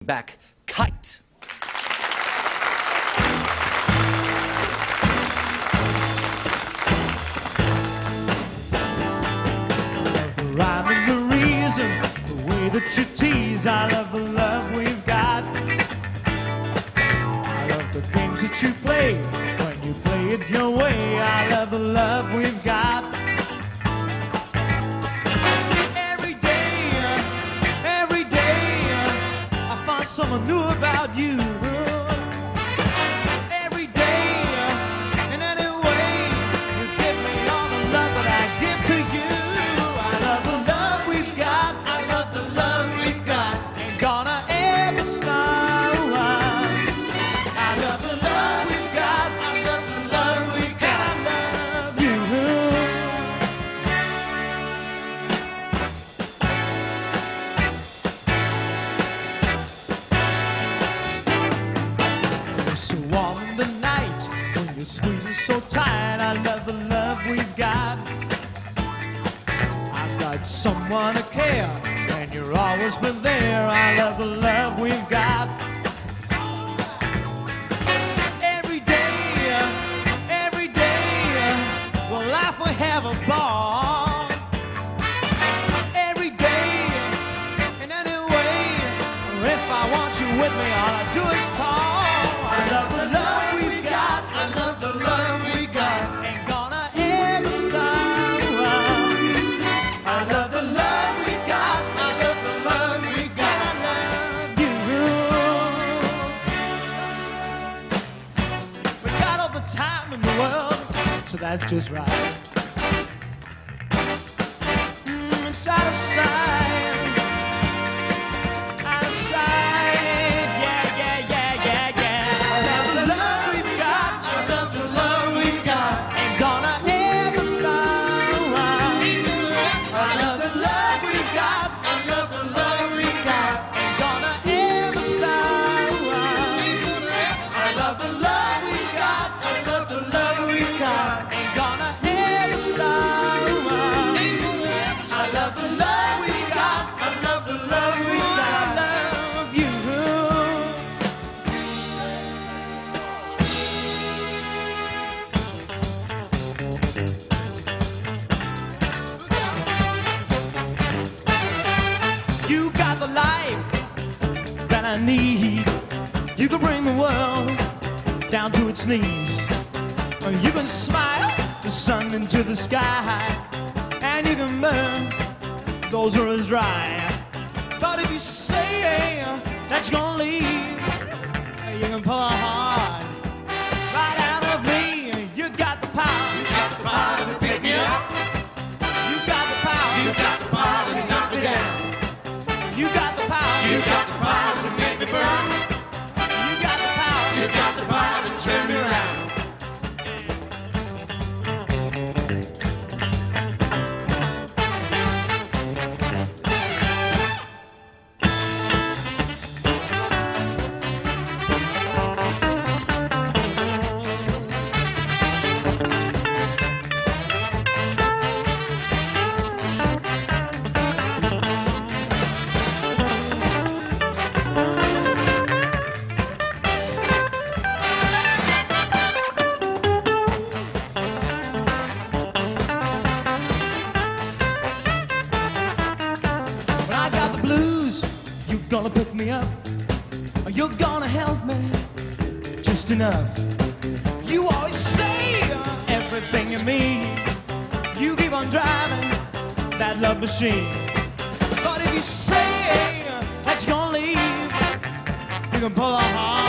back Kite. Rhyme and the reason, the way that you tease. I love the love we've got. I love the games that you play when you play it your way. I love the love we've got. Every day, I find someone new about you. Every day, in any way, you give me all the love that I give to you. So warm in the night when you're squeezing so tight. I love the love we've got. I've got someone to care and you're always been there. I love the love we've got. Every day, we'll laugh, we have a ball. Every day, in any way, if I want you with me, all I do is call. I love the love we've got. I love the love we got. Ain't gonna ever stop. I love the love we got. I love the love we got. I love you. We got all the time in the world, so that's just right. It's out of sight. Out of sight. Yeah. You got the life that I need. You can bring the world down to its knees. You can smile the sun into the sky, and you can burn those rivers dry. But if you say that you're gonna leave, you can pull a heart right out of me. You got the power. You got the power to pick me up. You got the power. You got the power to knock me down. You got the power. You got the power to make me burn. You got the power. You got the power to turn me around. You're gonna pick me up, you're gonna help me just enough. You always say everything you mean. You keep on driving that love machine. But if you say that you're gonna leave, you can pull a heart